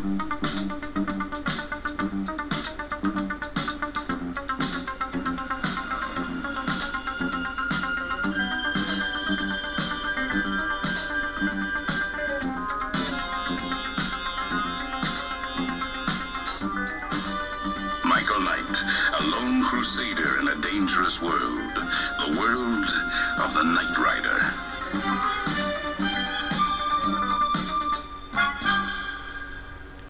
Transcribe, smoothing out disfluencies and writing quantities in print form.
Michael Knight, a lone crusader in a dangerous world, the world of the Knight Rider.